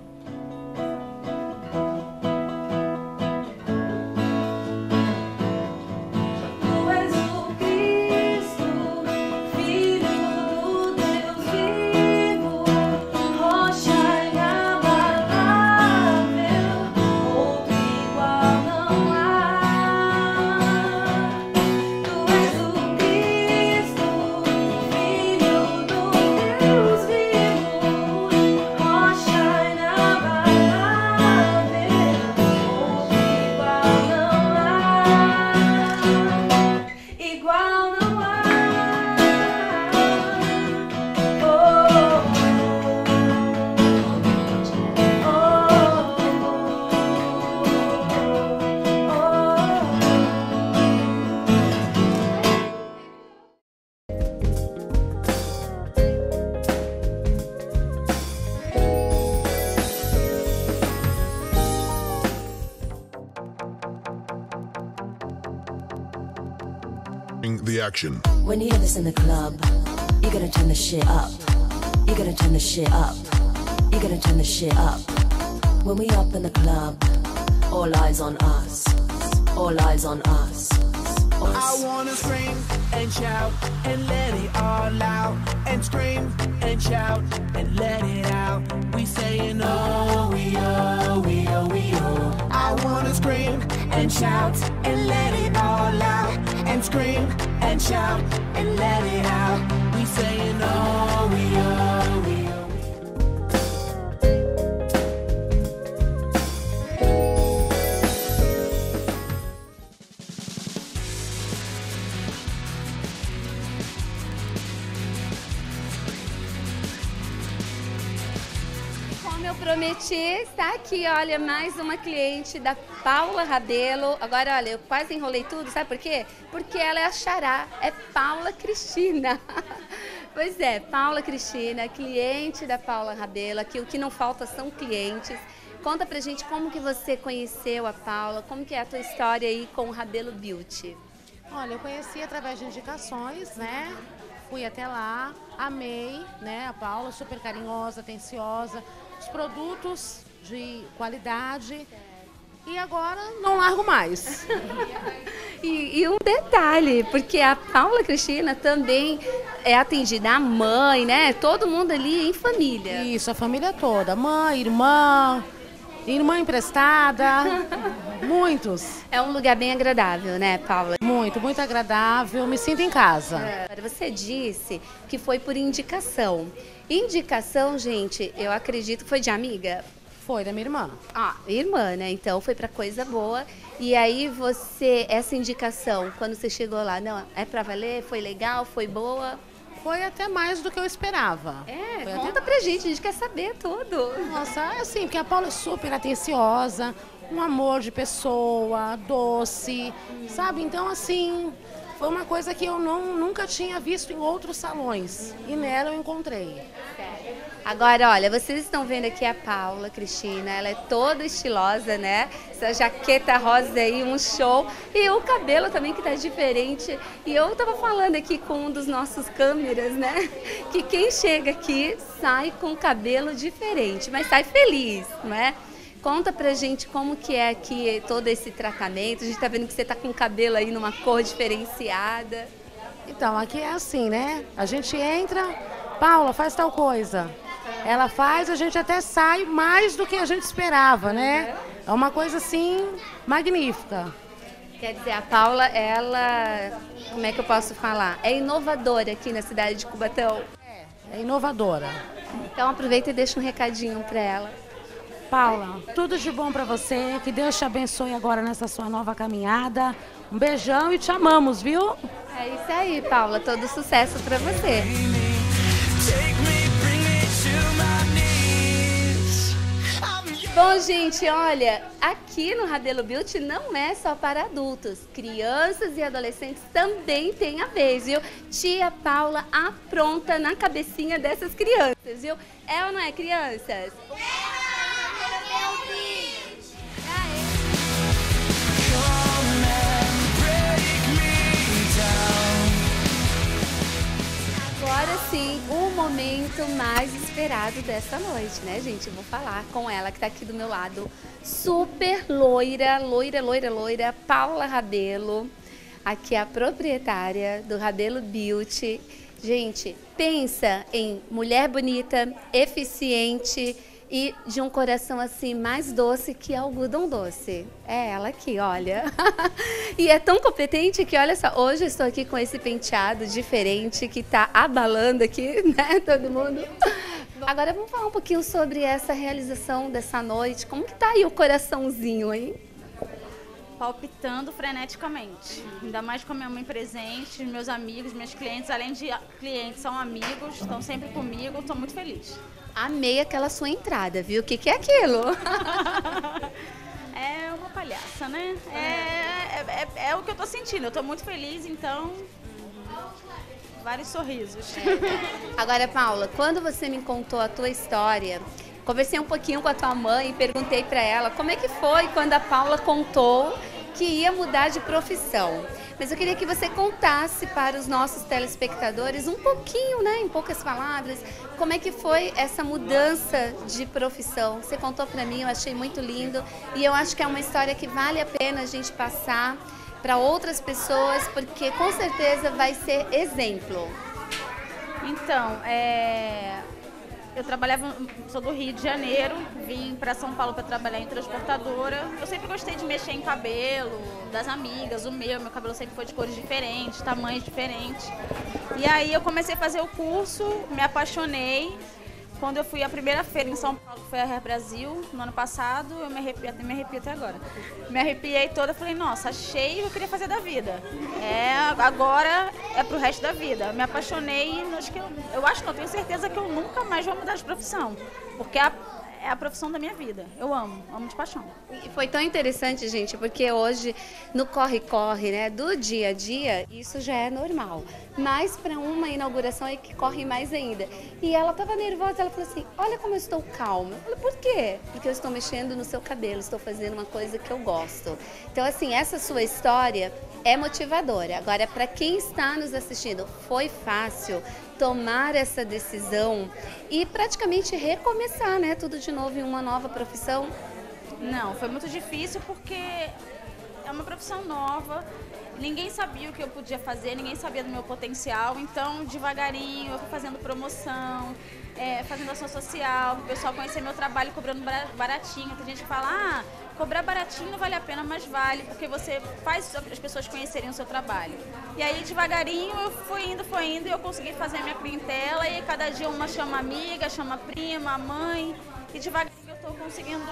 The action. When you hear this in the club, you gotta turn the shit up. You gotta turn the shit up. You gotta turn the shit up. When we up in the club, all eyes on us. All eyes on us. I wanna scream and shout and let it all out. And scream and shout and let it out. We saying oh, we oh, we oh, we oh. I wanna scream and shout and let it all out. And scream and shout and let it out. We saying oh, we oh, we oh. prometi, está aqui, olha, mais uma cliente da Paula Rabelo. Agora, olha, eu quase enrolei tudo, sabe por quê? Porque ela é a xará, é Paula Cristina. Pois é, Paula Cristina, cliente da Paula Rabelo. Aqui o que não falta são clientes. Conta pra gente como que você conheceu a Paula, como que é a tua história aí com o Rabelo Beauty. Olha, eu conheci através de indicações, né? Fui até lá, amei, né? A Paula, super carinhosa, atenciosa, os produtos de qualidade e agora não largo mais. E um detalhe, porque a Paula Cristina também é atendida a mãe, né? Todo mundo ali em família. Isso, a família toda, mãe, irmã emprestada, muitos. É um lugar bem agradável, né, Paula? Muito agradável, me sinto em casa. Você disse que foi por indicação. Indicação, gente, eu acredito que foi de amiga? Foi, da minha irmã. Ah, irmã, né? Então foi pra coisa boa. E aí você, essa indicação, quando você chegou lá, não, é pra valer? Foi legal? Foi boa? Foi até mais do que eu esperava. Conta pra gente, a gente quer saber tudo. Nossa, é assim, porque a Paula é super atenciosa, um amor de pessoa, doce, sabe? Então, assim, foi uma coisa que eu nunca tinha visto em outros salões. E nela eu encontrei. Agora, olha, vocês estão vendo aqui a Paula Cristina, ela é toda estilosa, né? Essa jaqueta rosa aí, um show. E o cabelo também que tá diferente. E eu tava falando aqui com um dos nossos câmeras, né? Que quem chega aqui sai com cabelo diferente, mas sai feliz, não é? Conta pra gente como que é aqui todo esse tratamento. A gente tá vendo que você tá com o cabelo aí numa cor diferenciada. Então, aqui é assim, né? A gente entra, Paula, faz tal coisa. Ela faz, a gente até sai mais do que a gente esperava, né? É uma coisa, assim, magnífica. Quer dizer, a Paula, ela, como é que eu posso falar? É inovadora aqui na cidade de Cubatão? É inovadora. Então aproveita e deixa um recadinho pra ela. Paula, tudo de bom pra você, que Deus te abençoe agora nessa sua nova caminhada. Um beijão e te amamos, viu? É isso aí, Paula, todo sucesso pra você. Bom, gente, olha, aqui no Rabelo Beauty não é só para adultos. Crianças e adolescentes também têm a vez, viu? Tia Paula apronta na cabecinha dessas crianças, viu? É ou não é, crianças? Agora sim, o momento mais esperado dessa noite, né, gente? Eu vou falar com ela que tá aqui do meu lado. Super loira, Paula Rabelo. Aqui é a proprietária do Rabelo Beauty. Gente, pensa em mulher bonita, eficiente e de um coração assim mais doce que algodão doce. É ela aqui, olha. E é tão competente que, olha só, hoje eu estou aqui com esse penteado diferente que tá abalando aqui, né, todo mundo. Agora vamos falar um pouquinho sobre essa realização dessa noite. Como que tá aí o coraçãozinho, hein? Palpitando freneticamente. Ainda mais com a minha mãe presente, meus amigos, meus clientes, além de clientes, são amigos, estão sempre comigo, estou muito feliz. Amei aquela sua entrada, viu? O que é aquilo? É uma palhaça, né? É o que eu tô sentindo. Eu tô muito feliz, então... Vários sorrisos. Agora, Paula, quando você me contou a tua história, conversei um pouquinho com a tua mãe e perguntei pra ela como é que foi quando a Paula contou que ia mudar de profissão. Mas eu queria que você contasse para os nossos telespectadores um pouquinho, né, em poucas palavras, como é que foi essa mudança de profissão. Você contou para mim, eu achei muito lindo e eu acho que é uma história que vale a pena a gente passar para outras pessoas, porque com certeza vai ser exemplo. Então, eu trabalhava, sou do Rio de Janeiro, vim para São Paulo para trabalhar em transportadora. Eu sempre gostei de mexer em cabelo, das amigas, meu cabelo sempre foi de cores diferentes, tamanhos diferentes. E aí eu comecei a fazer o curso, me apaixonei. Quando eu fui à primeira feira em São Paulo, que foi a Hair Brasil, no ano passado, eu me arrepio até agora. Me arrepiei toda, falei, nossa, achei o que eu queria fazer da vida. Agora é pro resto da vida. Me apaixonei e eu acho, não, tenho certeza que eu nunca mais vou mudar de profissão. Porque é a profissão da minha vida. Eu amo de paixão. E foi tão interessante, gente, porque hoje, no corre-corre, né, do dia a dia, isso já é normal. Mas para uma inauguração é que corre mais ainda. E ela estava nervosa, ela falou assim, olha como eu estou calma. Eu falei, por quê? Porque eu estou mexendo no seu cabelo, estou fazendo uma coisa que eu gosto. Então, assim, essa sua história é motivadora. Agora, para quem está nos assistindo, foi fácil tomar essa decisão e praticamente recomeçar, né, tudo de novo em uma nova profissão? Não, foi muito difícil porque é uma profissão nova, ninguém sabia o que eu podia fazer, ninguém sabia do meu potencial, então devagarinho eu fui fazendo promoção, fazendo ação social, o pessoal conhecer meu trabalho cobrando baratinho. Tem gente que fala, cobrar baratinho não vale a pena, mas vale, porque você faz as pessoas conhecerem o seu trabalho. E aí devagarinho eu fui indo e eu consegui fazer a minha clientela e cada dia uma chama amiga, chama prima, mãe, e devagarinho eu estou conseguindo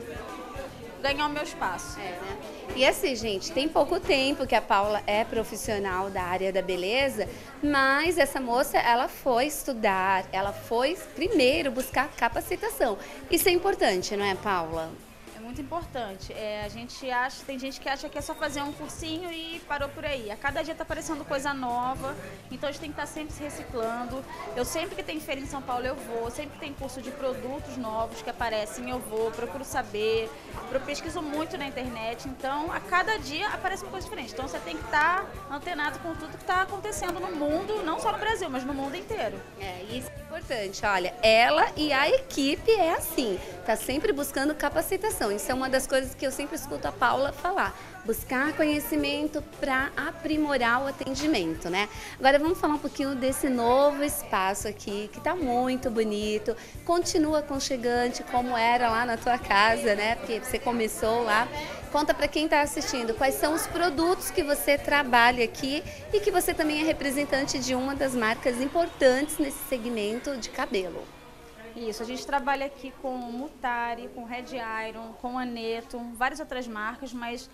ganhar o meu espaço. Né? E assim, gente, tem pouco tempo que a Paula é profissional da área da beleza, mas essa moça, ela foi estudar, ela foi primeiro buscar capacitação. Isso é importante, não é, Paula? É muito importante. Tem gente que acha que é só fazer um cursinho e parou por aí. A cada dia está aparecendo coisa nova, então a gente tem que estar sempre se reciclando. Eu sempre que tem feira em São Paulo eu vou, sempre que tem curso de produtos novos que aparecem eu vou, procuro saber, eu pesquiso muito na internet, então a cada dia aparece uma coisa diferente. Então você tem que estar antenado com tudo que está acontecendo no mundo, não só no Brasil, mas no mundo inteiro. Isso é importante. Olha, ela e a equipe é assim, está sempre buscando capacitação. Isso é uma das coisas que eu sempre escuto a Paula falar. Buscar conhecimento para aprimorar o atendimento, né? Agora vamos falar um pouquinho desse novo espaço aqui, que está muito bonito, continua aconchegante como era lá na tua casa, né? Porque você começou lá. Conta para quem está assistindo quais são os produtos que você trabalha aqui e que você também é representante de uma das marcas importantes nesse segmento de cabelo. Isso, a gente trabalha aqui com Mutari, com Red Iron, com Aneto, várias outras marcas, mas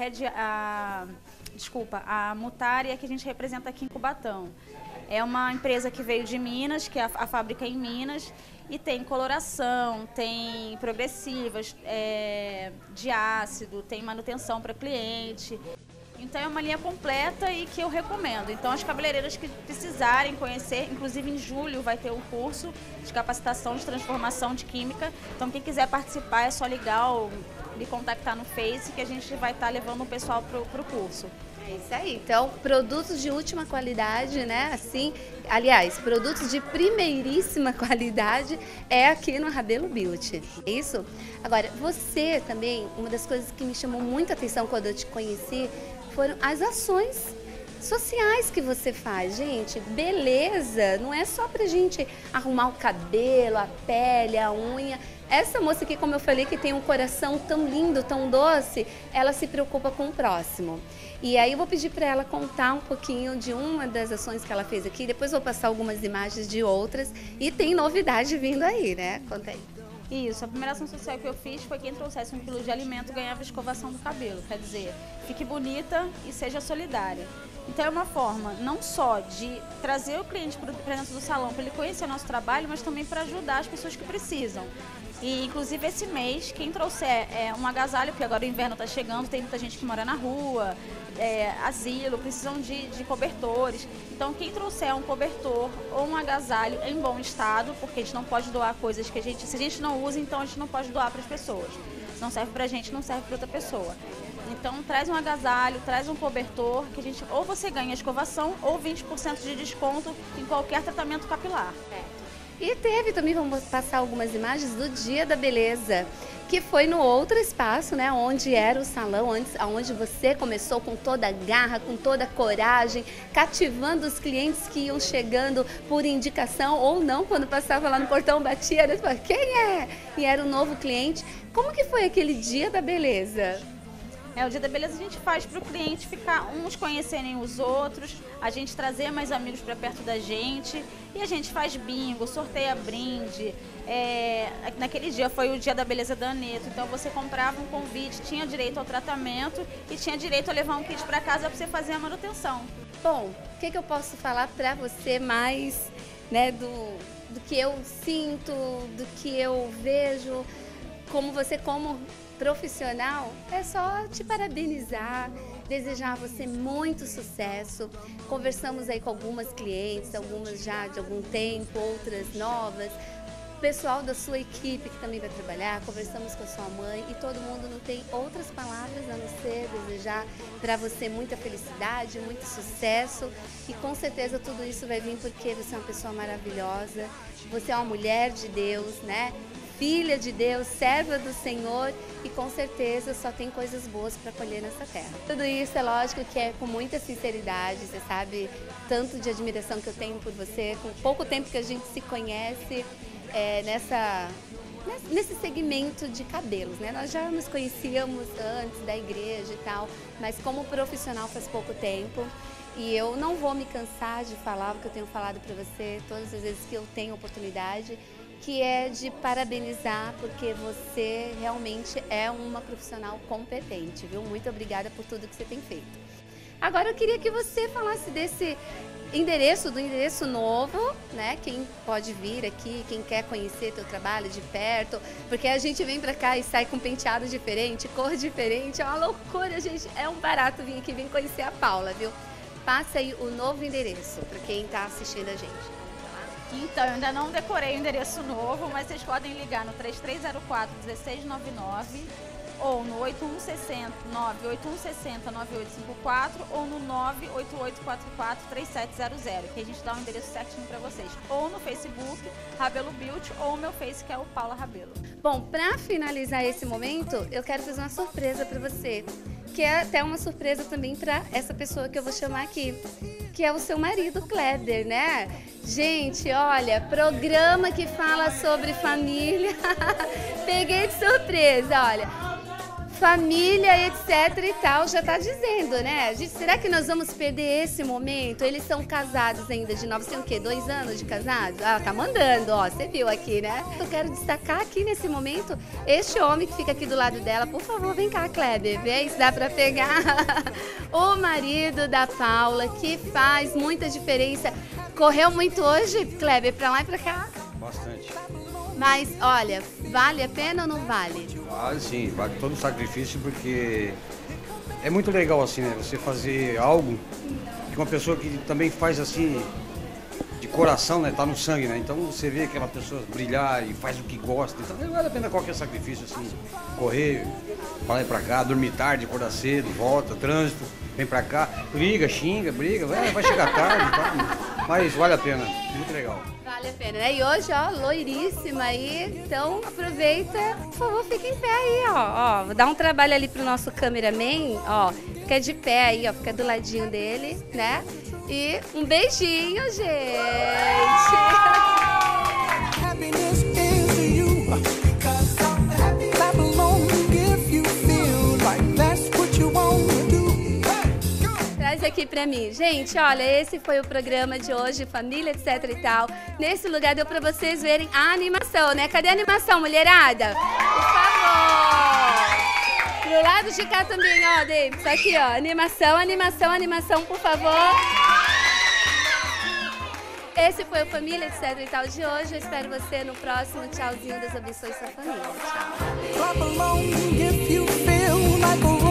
a Mutari é que a gente representa aqui em Cubatão. É uma empresa que veio de Minas, que é a fábrica em Minas, e tem coloração, tem progressivas, de ácido, tem manutenção para cliente. Então é uma linha completa e que eu recomendo. Então as cabeleireiras que precisarem conhecer, inclusive em julho vai ter um curso de capacitação de transformação de química. Então quem quiser participar é só ligar ou me contactar no Face que a gente vai estar levando o pessoal para o curso. É isso aí. Então, produtos de última qualidade, né? Assim, aliás, produtos de primeiríssima qualidade é aqui no Rabelo Beauty. É isso? Agora, você também, uma das coisas que me chamou muita atenção quando eu te conheci foram as ações sociais que você faz. Gente, beleza não é só pra gente arrumar o cabelo, a pele, a unha. Essa moça aqui, como eu falei, que tem um coração tão lindo, tão doce, ela se preocupa com o próximo. E aí eu vou pedir para ela contar um pouquinho de uma das ações que ela fez aqui, depois vou passar algumas imagens de outras e tem novidade vindo aí, né? Conta aí. Isso, a primeira ação social que eu fiz foi quem trouxesse 1 quilo de alimento ganhava escovação do cabelo. Quer dizer, fique bonita e seja solidária. Então é uma forma não só de trazer o cliente para dentro do salão, para ele conhecer o nosso trabalho, mas também para ajudar as pessoas que precisam. E inclusive esse mês, quem trouxer um agasalho, porque agora o inverno está chegando, tem muita gente que mora na rua, asilo, precisam de cobertores. Então quem trouxer um cobertor ou um agasalho em bom estado, porque a gente não pode doar coisas que se a gente não usa, então a gente não pode doar para as pessoas. Se não serve para a gente, não serve para outra pessoa. Então traz um agasalho, traz um cobertor, que a gente ou você ganha escovação ou 20% de desconto em qualquer tratamento capilar. E teve também, vamos passar algumas imagens do Dia da Beleza, que foi no outro espaço, né, onde era o salão, onde você começou com toda a garra, com toda a coragem, cativando os clientes que iam chegando por indicação ou não, quando passava lá no portão, batia, era tipo, quem é? E era um novo cliente. Como que foi aquele Dia da Beleza? O Dia da Beleza a gente faz para o cliente ficar uns conhecerem os outros, a gente trazer mais amigos para perto da gente e a gente faz bingo, sorteia brinde. Naquele dia foi o Dia da Beleza da Aneto, então você comprava um convite, tinha direito ao tratamento e tinha direito a levar um kit para casa para você fazer a manutenção. Bom, o que eu posso falar para você mais né, do que eu sinto, do que eu vejo, como você como profissional, é só te parabenizar, desejar a você muito sucesso. Conversamos aí com algumas clientes, algumas já de algum tempo, outras novas, pessoal da sua equipe que também vai trabalhar, conversamos com a sua mãe e todo mundo não tem outras palavras a não ser desejar para você muita felicidade, muito sucesso e com certeza tudo isso vai vir porque você é uma pessoa maravilhosa, você é uma mulher de Deus, né? Filha de Deus, serva do Senhor e com certeza só tem coisas boas para colher nessa terra. Tudo isso é lógico que é com muita sinceridade, você sabe, tanto de admiração que eu tenho por você, com pouco tempo que a gente se conhece nesse segmento de cabelos, né? Nós já nos conhecíamos antes da igreja e tal, mas como profissional faz pouco tempo. E eu não vou me cansar de falar o que eu tenho falado para você todas as vezes que eu tenho oportunidade, que é de parabenizar, porque você realmente é uma profissional competente, viu? Muito obrigada por tudo que você tem feito. Agora eu queria que você falasse desse endereço, do endereço novo, né? Quem pode vir aqui, quem quer conhecer teu trabalho de perto, porque a gente vem pra cá e sai com penteado diferente, cor diferente, é uma loucura, gente. É um barato vir aqui, vir conhecer a Paula, viu? Passa aí o novo endereço para quem tá assistindo a gente. Então, eu ainda não decorei o endereço novo, mas vocês podem ligar no 3304-1699 ou no 8160-9854 ou no 98844-3700, que a gente dá o endereço certinho para vocês. Ou no Facebook, Rabelo Beauty, ou o meu Face, que é o Paula Rabelo. Bom, para finalizar esse momento, eu quero fazer uma surpresa para você, que é até uma surpresa também para essa pessoa que eu vou chamar aqui, que é o seu marido, Kleber, né? Gente, olha, programa que fala sobre família, peguei de surpresa, olha. Família, etc e tal, já tá dizendo, né? Gente, será que nós vamos perder esse momento? Eles são casados ainda de novo, tem o quê? 2 anos de casado? Ah, tá mandando, ó, você viu aqui, né? Eu quero destacar aqui nesse momento este homem que fica aqui do lado dela. Por favor, vem cá, Kleber, vê se dá pra pegar. O marido da Paula, que faz muita diferença. Correu muito hoje, Kleber, pra lá e pra cá? Bastante. Mas, olha, vale a pena ou não vale? Vale sim, vale todo o sacrifício, porque é muito legal assim, né? Você fazer algo que uma pessoa que também faz assim, de coração, né? Tá no sangue, né? Então você vê aquela pessoa brilhar e faz o que gosta. Então vale a pena qualquer sacrifício, assim, correr, pra lá e pra cá, dormir tarde, acordar cedo, volta, trânsito, vem pra cá, briga, xinga, briga, vai chegar tarde, tá? Mas vale a pena, muito legal. Vale a pena, né? E hoje, ó, loiríssima aí, então aproveita, por favor, fica em pé aí, ó. Vou dar um trabalho ali pro nosso cameraman, ó, fica de pé aí, ó, fica do ladinho dele, né? E um beijinho, gente! Traz aqui pra mim. Gente, olha, esse foi o programa de hoje, Família, etc e tal. Nesse lugar deu pra vocês verem a animação, né? Cadê a animação, mulherada? Por favor! Pro lado de cá também, ó, David. Aqui, ó, animação, animação, animação, por favor. Esse foi o Família, etc e tal de hoje. Eu espero você no próximo. Tchauzinho, Deus abençoe sua família. Tchau.